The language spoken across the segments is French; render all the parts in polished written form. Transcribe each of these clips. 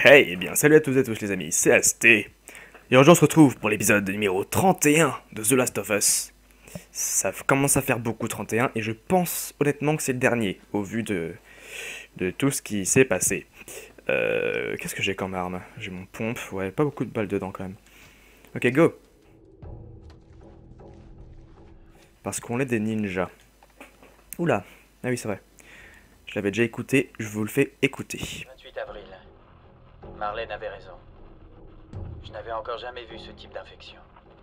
Hey, eh bien salut à toutes et à tous les amis, c'est AST. Et aujourd'hui on se retrouve pour l'épisode numéro 31 de The Last of Us. Ça commence à faire beaucoup 31 et je pense honnêtement que c'est le dernier au vu de tout ce qui s'est passé. Qu'est-ce que j'ai comme arme? J'ai mon pompe, ouais, pas beaucoup de balles dedans quand même. Ok, go. Parce qu'on est des ninjas. Oula, ah oui c'est vrai. Je l'avais déjà écouté, je vous le fais écouter. 28 avril. Marlène avait raison. Je n'avais encore jamais vu ce type d'infection.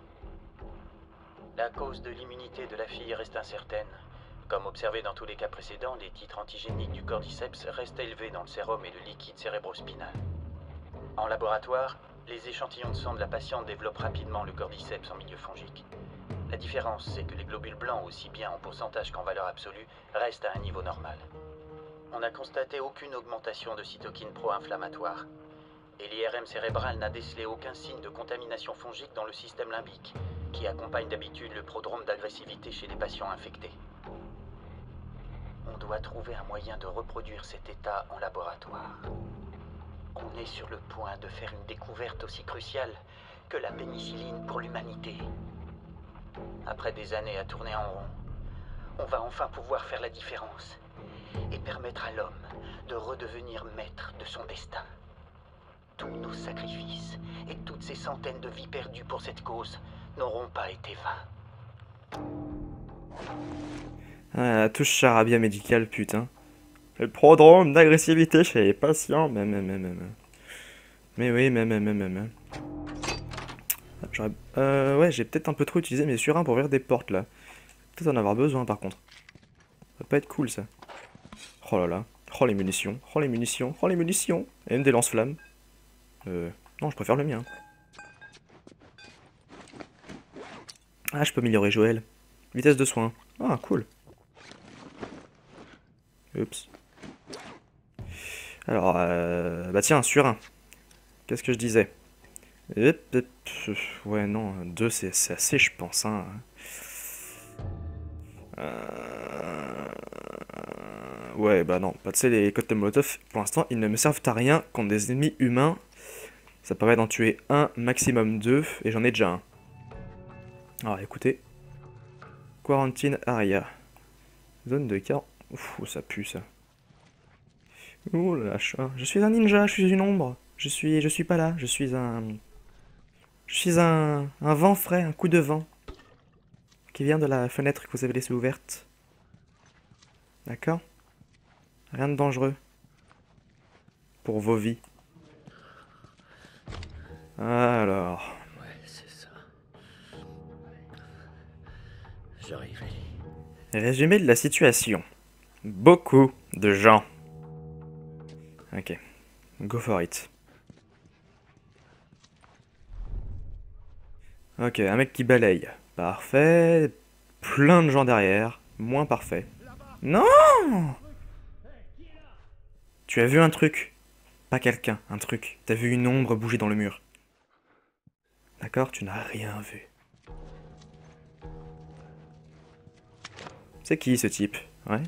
La cause de l'immunité de la fille reste incertaine. Comme observé dans tous les cas précédents, les titres antigéniques du cordyceps restent élevés dans le sérum et le liquide cérébrospinal. En laboratoire, les échantillons de sang de la patiente développent rapidement le cordyceps en milieu fongique. La différence, c'est que les globules blancs, aussi bien en pourcentage qu'en valeur absolue, restent à un niveau normal. On n'a constaté aucune augmentation de cytokines pro-inflammatoires. Et l'IRM cérébral n'a décelé aucun signe de contamination fongique dans le système limbique, qui accompagne d'habitude le prodrome d'agressivité chez les patients infectés. On doit trouver un moyen de reproduire cet état en laboratoire. On est sur le point de faire une découverte aussi cruciale que la pénicilline pour l'humanité. Après des années à tourner en rond, on va enfin pouvoir faire la différence et permettre à l'homme de redevenir maître de son destin. Tous nos sacrifices et toutes ces centaines de vies perdues pour cette cause n'auront pas été vains. Ah, la touche charabia médicale, putain. Le prodrome d'agressivité chez les patients, mais oui, ouais, j'ai peut-être un peu trop utilisé mes surins pour ouvrir des portes, là. Peut-être en avoir besoin, par contre. Ça va pas être cool, ça. Oh là là. Oh, les munitions. Oh, les munitions. Oh, les munitions. Et même des lance-flammes. Non, je préfère le mien. Ah, je peux améliorer Joël. Vitesse de soin. Ah, cool. Oups. Alors, bah tiens, surin. Qu'est-ce que je disais? Ouais, non, 2 c'est assez, je pense. Hein. Ouais, bah non. Bah, tu sais, les cocktails Molotov, pour l'instant, ils ne me servent à rien contre des ennemis humains. Ça permet d'en tuer un, maximum 2, et j'en ai déjà un. Alors, écoutez. Quarantine Area. Zone de car. Ouf, ça pue, ça. Ouh là là, je suis un ninja, je suis une ombre. Je suis pas là, je suis un vent frais, un coup de vent. Qui vient de la fenêtre que vous avez laissée ouverte. D'accord? Rien de dangereux. Pour vos vies. Alors. Ouais, c'est ça. J'arrivais. Résumé de la situation. Beaucoup de gens. Ok. Go for it. Ok, un mec qui balaye. Parfait. Plein de gens derrière. Moins parfait. Non! Tu as vu un truc. Pas quelqu'un, un truc. T'as vu une ombre bouger dans le mur. D'accord? Tu n'as rien vu. C'est qui ce type? Ouais?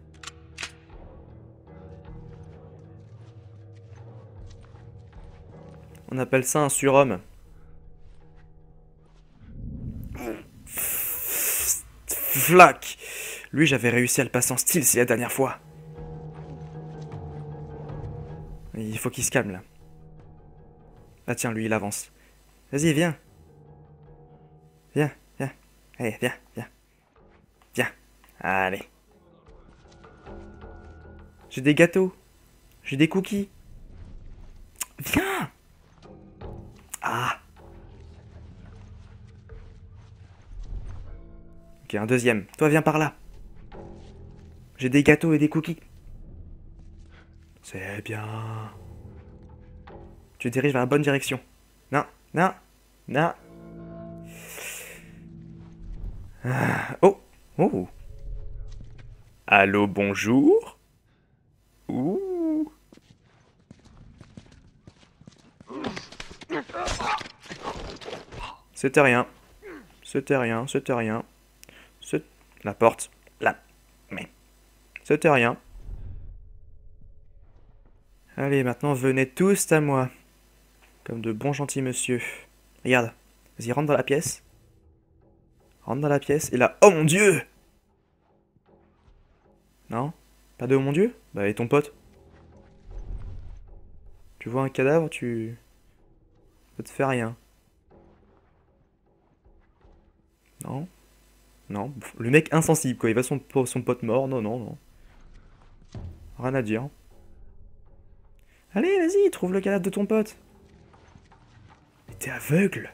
On appelle ça un surhomme. Flac! Lui, j'avais réussi à le passer en style, c'est la dernière fois. Il faut qu'il se calme là. Ah tiens, lui, il avance. Vas-y, viens. Viens, viens. Allez, viens, viens. Viens. Allez. J'ai des gâteaux. J'ai des cookies. Viens. Ah. Ok, un deuxième. Toi, viens par là. J'ai des gâteaux et des cookies. C'est bien. Tu te diriges vers la bonne direction. Non, non, non. Ah, oh, oh. Allô, bonjour. Ouh. C'était rien. C'était rien, c'était rien. La porte. Là. Mais. C'était rien. Allez, maintenant, venez tous à moi. Comme de bons gentils monsieur. Regarde. Vas-y, rentre dans la pièce. Rentre dans la pièce. Et là... Oh mon dieu! Non? Pas de oh mon dieu? Bah, et ton pote? Tu vois un cadavre, tu... Ça te fait rien. Non? Non. Le mec insensible, quoi. Il va son pote mort. Non, non, non. Rien à dire. Allez, vas-y, trouve le cadavre de ton pote. Mais t'es aveugle?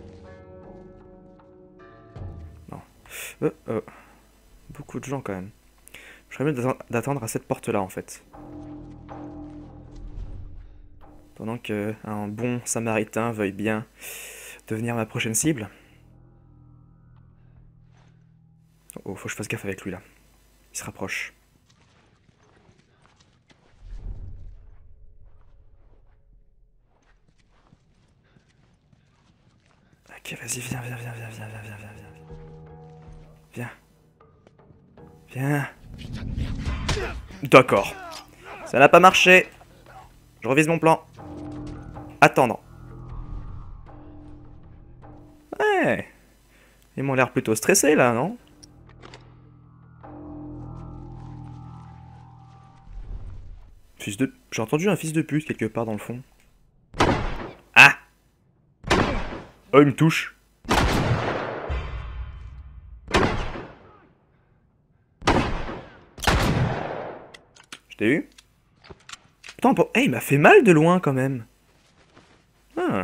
Non. Beaucoup de gens, quand même. Je serais mieux d'attendre à cette porte-là, en fait. Pendant que un bon samaritain veuille bien devenir ma prochaine cible. Oh, faut que je fasse gaffe avec lui, là. Il se rapproche. Ok, vas-y, viens. Viens. D'accord. Ça n'a pas marché. Je revise mon plan. Attendre. Ouais. Ils m'ont l'air plutôt stressés, là, non? Fils de... J'ai entendu un fils de pute quelque part dans le fond. Ah! Oh, il me touche. Je t'ai eu? Putain, hey, il m'a fait mal de loin quand même. Ah.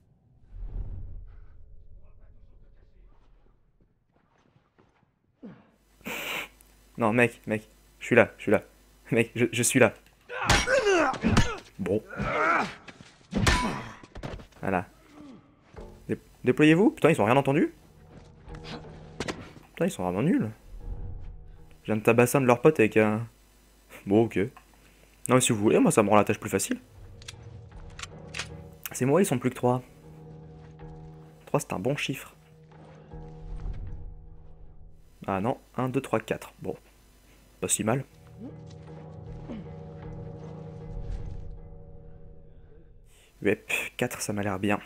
Non, mec, je suis là. Mec, je suis là. Bon. Voilà. Déployez-vous. Putain, ils ont rien entendu. Putain, ils sont vraiment nuls. Je viens de tabasser un de leurs potes avec un... Bon, ok. Non, mais si vous voulez, moi, ça me rend la tâche plus facile. C'est moi, ils sont plus que 3. 3, c'est un bon chiffre. Ah non, 1, 2, 3, 4. Bon, pas si mal. Yep, 4, ça m'a l'air bien.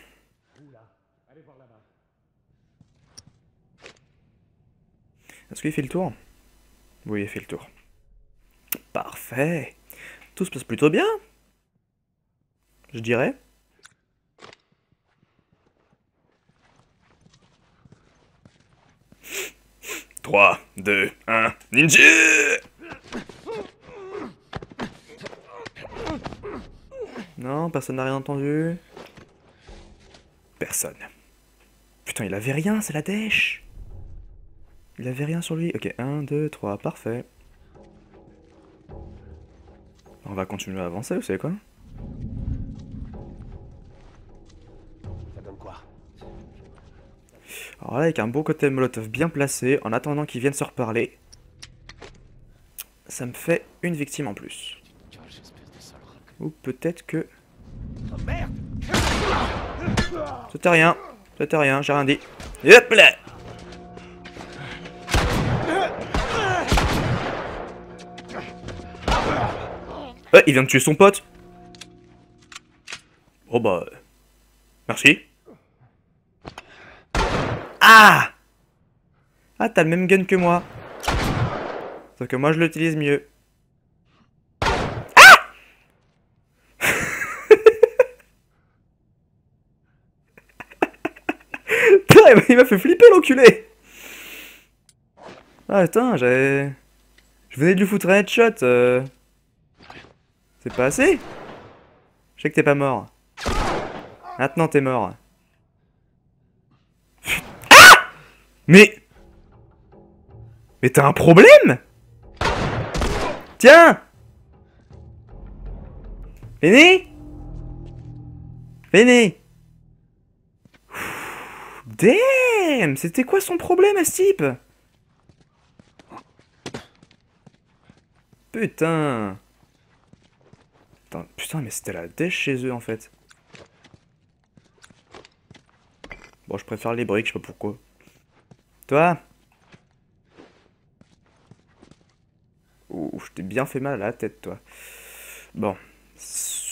Est-ce qu'il fait le tour? Oui, il fait le tour. Parfait. Tout se passe plutôt bien. Je dirais. « 3, 2, 1, ninja !» Non, personne n'a rien entendu. Personne. Putain, il avait rien, c'est la dèche. Il avait rien sur lui. Ok, 1, 2, 3, parfait. On va continuer à avancer, vous savez quoi? Ça donne quoi? Alors là, avec un beau côté molotov bien placé, en attendant qu'ils viennent se reparler, ça me fait une victime en plus. Ou peut-être que... Oh merde! C'était rien, j'ai rien dit. Hop là! Il vient de tuer son pote. Oh bah... Merci. Ah! Ah, t'as le même gun que moi. Sauf que moi, je l'utilise mieux. Ah! Il m'a fait flipper, l'enculé. Ah, putain, j'avais... Je venais de lui foutre un headshot, C'est pas assez? Je sais que t'es pas mort. Maintenant, t'es mort. Ah! Mais t'as un problème? Tiens! Venez! Damn! C'était quoi son problème à ce type? Putain! Putain, mais c'était la dèche chez eux en fait. Bon, je préfère les briques, je sais pas pourquoi. Toi? Ouh, je t'ai bien fait mal à la tête, toi. Bon.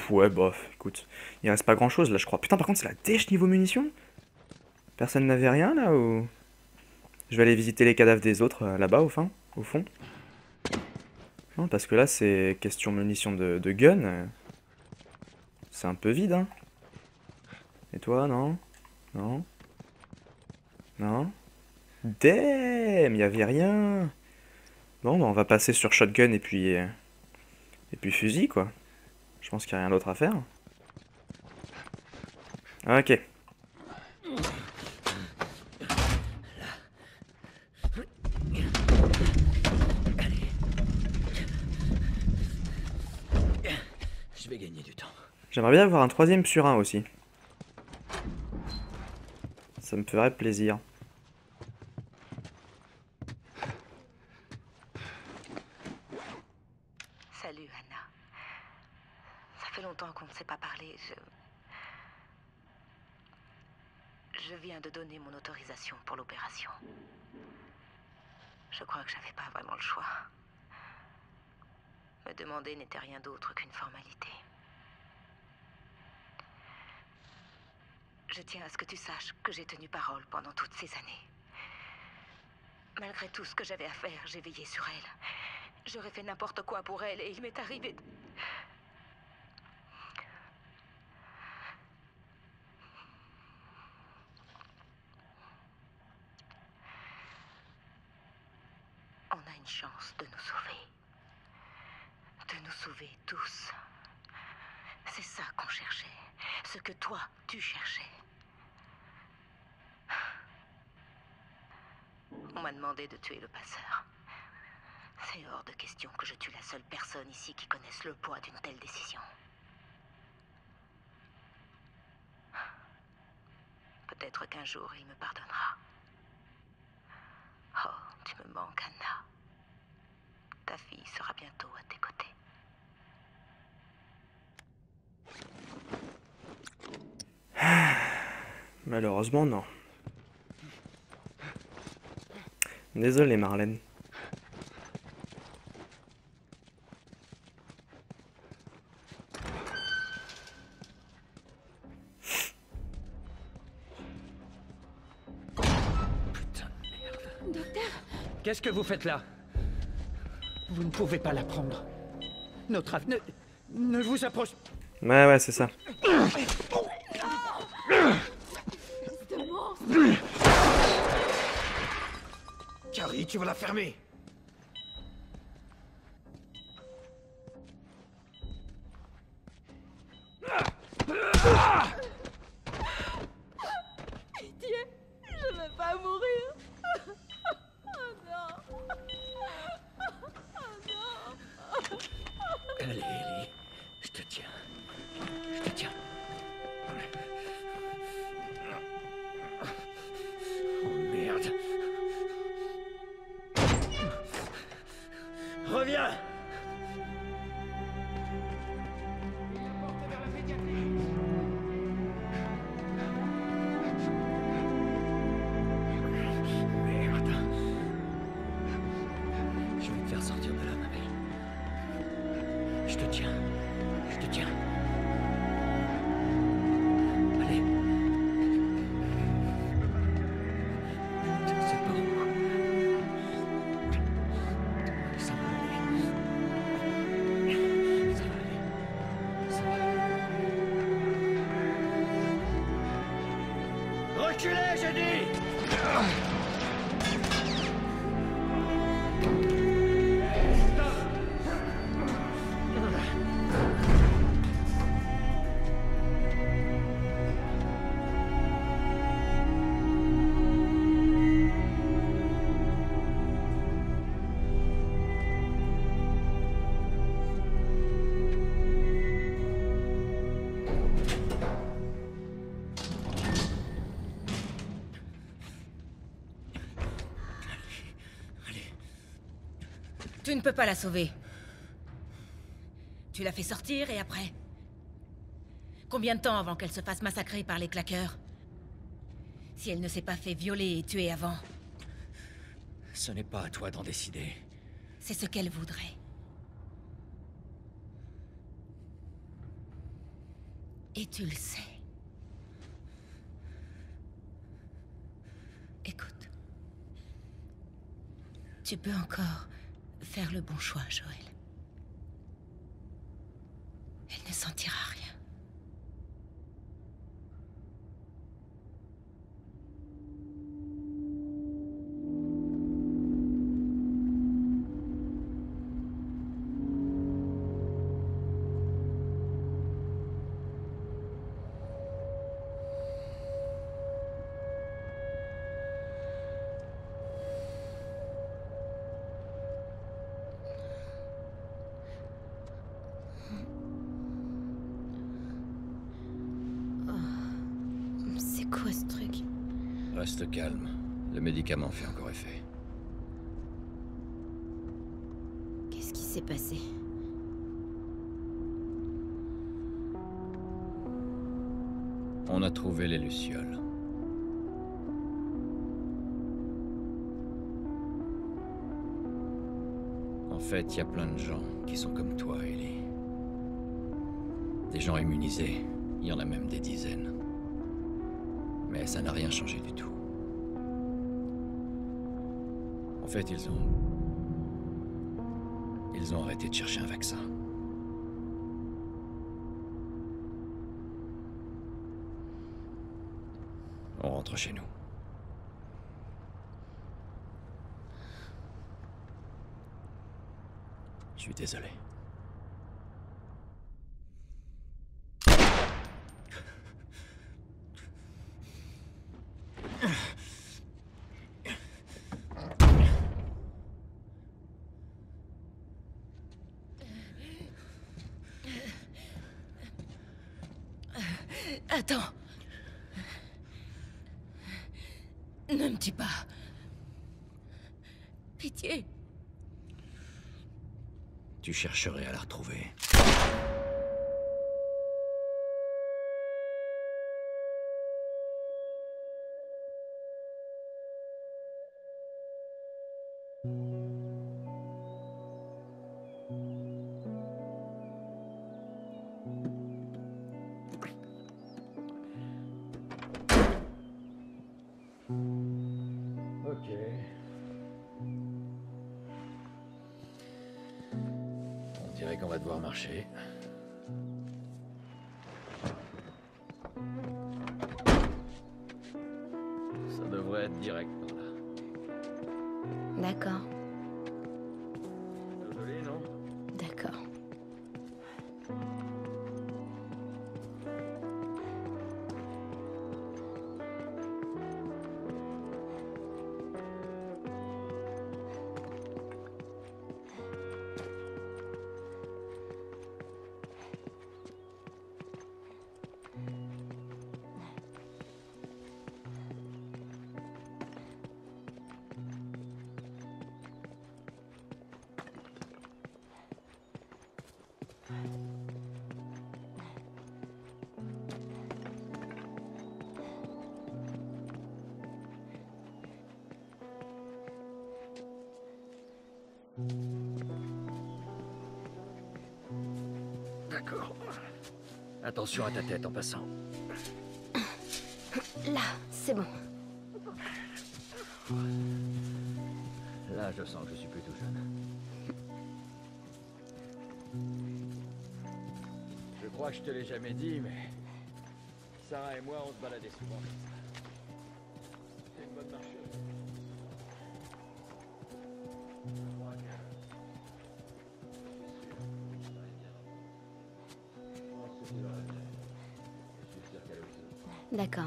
Ouais, bof, écoute. Il reste pas grand chose là, je crois. Putain, par contre, c'est la dèche niveau munitions? Personne n'avait rien là ou. Je vais aller visiter les cadavres des autres là-bas au fond. Non, parce que là, c'est question munitions de gun. C'est un peu vide, hein. Et toi, non? Non? Non? Damn, y'avait rien. Bon, bah, on va passer sur shotgun et puis fusil, quoi. Je pense qu'il n'y a rien d'autre à faire. Ok. Je vais gagner du temps. J'aimerais bien avoir un 3ème sur 1 aussi. Ça me ferait plaisir. Salut, Anna. Ça fait longtemps qu'on ne s'est pas parlé. Je viens de donner mon autorisation pour l'opération. Je crois que j'avais pas vraiment le choix. Me demander n'était rien d'autre qu'une formalité. Je tiens à ce que tu saches que j'ai tenu parole pendant toutes ces années. Malgré tout ce que j'avais à faire, j'ai veillé sur elle. J'aurais fait n'importe quoi pour elle et il m'est arrivé... On a une chance de nous sauver. De nous sauver tous. C'est ça qu'on cherchait. Ce que toi, tu cherchais. On m'a demandé de tuer le passeur. C'est hors de question que je tue la seule personne ici qui connaisse le poids d'une telle décision. Peut-être qu'un jour, il me pardonnera. Oh, tu me manques, Anna. Ta fille sera bientôt à tes côtés. Malheureusement, non. Désolé, Marlène. Putain de merde. Docteur? Qu'est-ce que vous faites là? Vous ne pouvez pas la prendre. Notre avenir... Ne vous approche... Ouais, c'est ça. Carrie, tu vas la fermer. Pitié, je veux pas mourir. Oh non. Oh non. Allez, Ellie. Je te tiens. Je te tiens. Oh merde. Reviens! Merde. Je vais te faire sortir de là, ma belle. Je te tiens. Je te tiens. Allez. C'est pas où. Ça va aller. Ça va aller. Ça va aller. Reculez, j'ai dit! Tu ne peux pas la sauver. Tu l'as fait sortir et après? Combien de temps avant qu'elle se fasse massacrer par les claqueurs? Si elle ne s'est pas fait violer et tuer avant. Ce n'est pas à toi d'en décider. C'est ce qu'elle voudrait. Et tu le sais. Écoute. Tu peux encore faire le bon choix, Joël. Elle ne sentira rien. C'est quoi ce truc? Reste calme. Le médicament fait encore effet. Qu'est-ce qui s'est passé? On a trouvé les lucioles. En fait, il y a plein de gens qui sont comme toi, Ellie. Des gens immunisés. Il y en a même des dizaines. Mais ça n'a rien changé du tout. En fait, ils ont arrêté de chercher un vaccin. On rentre chez nous. Je suis désolé. Attends. Ne me tue pas. Pitié. Tu chercherais à la retrouver. Ok. On dirait qu'on va devoir marcher. Ça devrait être direct par là. D'accord. C'est joli, non? D'accord. D'accord. Attention à ta tête en passant. Là, c'est bon. Là, je sens que je suis plus tout jeune. Je crois que je te l'ai jamais dit, mais Sarah et moi, on se baladait souvent. C'est une bonne marcheuse. Je crois que... D'accord.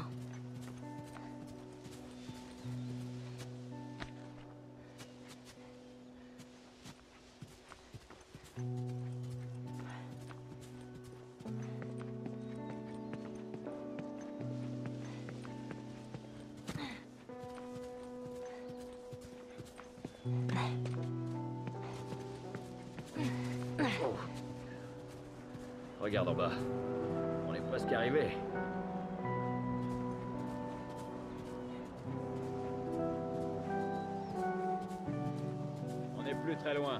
Oh. Regarde en bas. On est presque arrivé. On n'est plus très loin.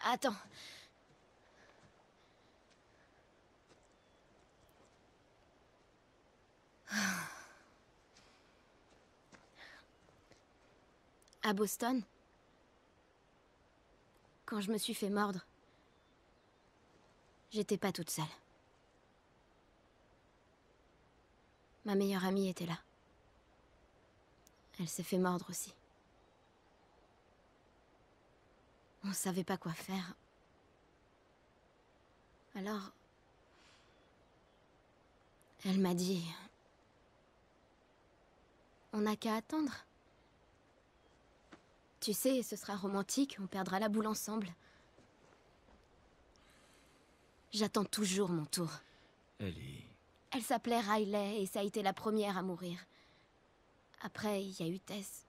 Attends. À Boston, quand je me suis fait mordre, j'étais pas toute seule. Ma meilleure amie était là. Elle s'est fait mordre aussi. On savait pas quoi faire. Alors, elle m'a dit... On n'a qu'à attendre. Tu sais, ce sera romantique, on perdra la boule ensemble. J'attends toujours mon tour. Ellie... Elle s'appelait Riley et ça a été la première à mourir. Après, il y a eu Tess.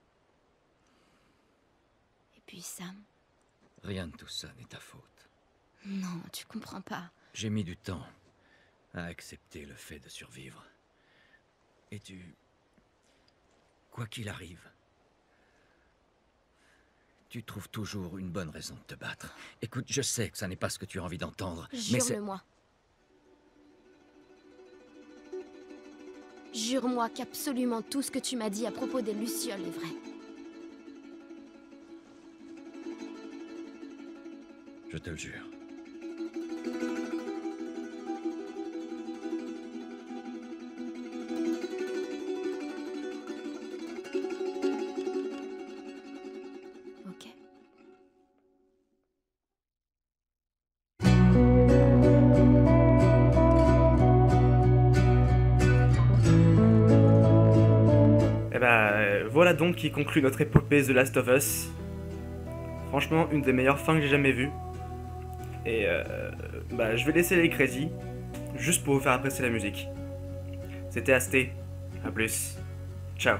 Et puis Sam. Rien de tout ça n'est ta faute. Non, tu comprends pas. J'ai mis du temps à accepter le fait de survivre. Et tu... Quoi qu'il arrive, tu trouves toujours une bonne raison de te battre. Écoute, je sais que ça n'est pas ce que tu as envie d'entendre, mais c'est... Jure-le-moi. Jure-moi qu'absolument tout ce que tu m'as dit à propos des Lucioles est vrai. Je te le jure. Ok. Et bah voilà donc qui conclut notre épopée The Last of Us. Franchement, une des meilleures fins que j'ai jamais vues. Et bah je vais laisser les crédits, juste pour vous faire apprécier la musique. C'était Asté, à plus, ciao.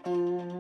Hein.